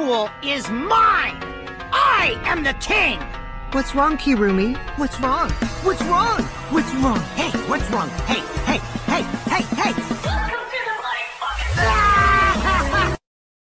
Hyrule is mine! I am the king! What's wrong, Kirumi? What's wrong? What's wrong? What's wrong? Hey, what's wrong? Hey, hey, hey, hey!